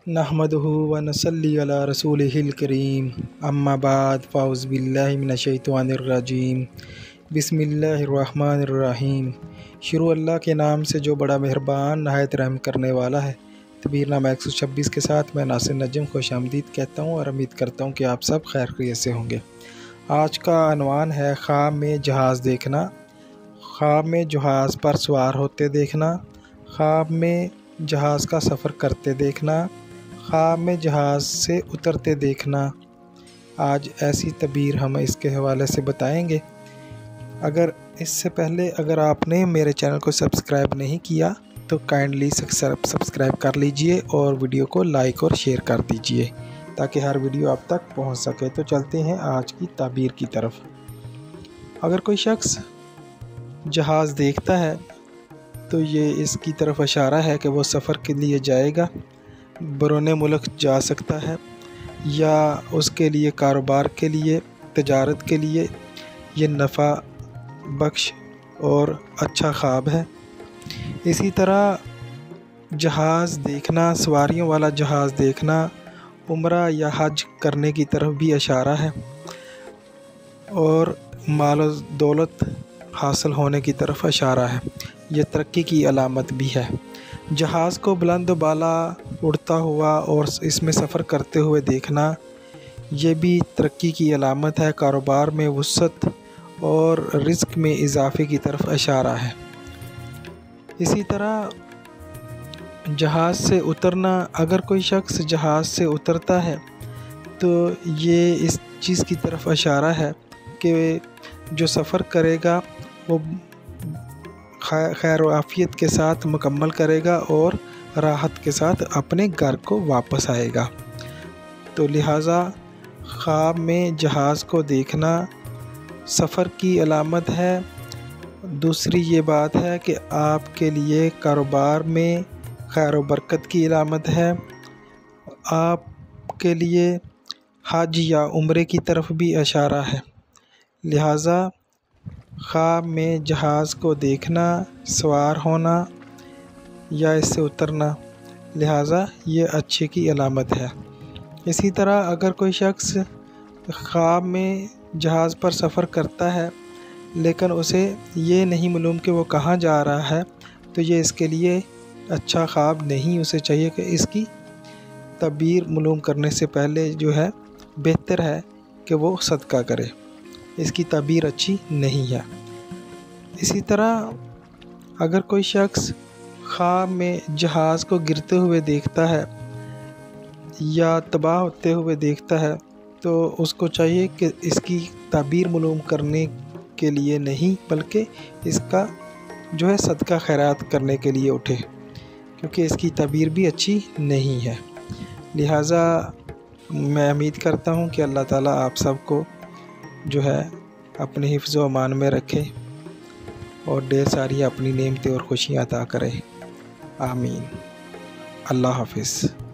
نحمدہ و نصلی علی رسولہ الکریم اما بعد فاعوذ باللہ من الشیطان الرجیم بسم اللہ الرحمن الرحیم۔ شروع اللہ کے نام سے جو بڑا مہربان نہایت رحم کرنے والا ہے۔ تبیر نامہ 126 کے ساتھ میں ناصر نجم خوش آمدید کہتا ہوں اور امید کرتا ہوں کہ آپ سب خیر خیریت سے ہوں گے۔ آج کا عنوان ہے خواب میں جہاز دیکھنا، خواب میں جہاز پر سوار ہوتے دیکھنا، خواب میں جہاز کا سفر کرتے دیکھنا، خواب میں جہاز سے اترتے دیکھنا۔ آج ایسی تعبیر ہم اس کے حوالے سے بتائیں گے۔ اس سے پہلے اگر آپ نے میرے چینل کو سبسکرائب نہیں کیا تو کائنڈلی سبسکرائب کر لیجئے اور ویڈیو کو لائک اور شیئر کر دیجئے تاکہ ہر ویڈیو آپ تک پہنچ سکے۔ تو چلتے ہیں آج کی تعبیر کی طرف۔ اگر کوئی شخص جہاز دیکھتا ہے تو یہ اس کی طرف اشارہ ہے کہ وہ سفر کے لیے جائے گا، بیرون ملک جا سکتا ہے، یا اس کے لیے کاروبار کے لیے، تجارت کے لیے یہ نفع بخش اور اچھا خواب ہے۔ اسی طرح جہاز دیکھنا، سواریوں والا جہاز دیکھنا عمرہ یا حج کرنے کی طرف بھی اشارہ ہے اور مال و دولت حاصل ہونے کی طرف اشارہ ہے۔ یہ ترقی کی علامت بھی ہے۔ جہاز کو بلند و بالا اڑتا ہوا اور اس میں سفر کرتے ہوئے دیکھنا یہ بھی ترقی کی علامت ہے، کاروبار میں وسعت اور رزق میں اضافے کی طرف اشارہ ہے۔ اسی طرح جہاز سے اترنا، اگر کوئی شخص جہاز سے اترتا ہے تو یہ اس چیز کی طرف اشارہ ہے کہ جو سفر کرے گا وہ خیر و عافیت کے ساتھ مکمل کرے گا اور راحت کے ساتھ اپنے گھر کو واپس آئے گا۔ تو لہٰذا خواب میں جہاز کو دیکھنا سفر کی علامت ہے۔ دوسری یہ بات ہے کہ آپ کے لیے کاروبار میں خیر و برکت کی علامت ہے۔ آپ کے لیے حج یا عمرے کی طرف بھی اشارہ ہے۔ لہٰذا خواب میں جہاز کو دیکھنا، سوار ہونا یا اس سے اترنا، لہٰذا یہ اچھے کی علامت ہے۔ اسی طرح اگر کوئی شخص خواب میں جہاز پر سفر کرتا ہے لیکن اسے یہ نہیں معلوم کہ وہ کہاں جا رہا ہے تو یہ اس کے لیے اچھا خواب نہیں۔ اسے چاہیے کہ اس کی تعبیر معلوم کرنے سے پہلے جو ہے بہتر ہے کہ وہ صدقہ کرے، اس کی تعبیر اچھی نہیں ہے۔ اسی طرح اگر کوئی شخص خواب میں جہاز کو گرتے ہوئے دیکھتا ہے یا تباہ ہوتے ہوئے دیکھتا ہے تو اس کو چاہیے کہ اس کی تعبیر معلوم کرنے کے لیے نہیں بلکہ اس کا جو ہے صدقہ خیرات کرنے کے لیے اٹھے، کیونکہ اس کی تعبیر بھی اچھی نہیں ہے۔ لہٰذا میں امید کرتا ہوں کہ اللہ تعالیٰ آپ سب کو جو ہے اپنے حفظ و امان میں رکھے اور ڈھیر ساری اپنی نعمتیں اور خوشیاں عطا کرے۔ آمین۔ اللہ حافظ۔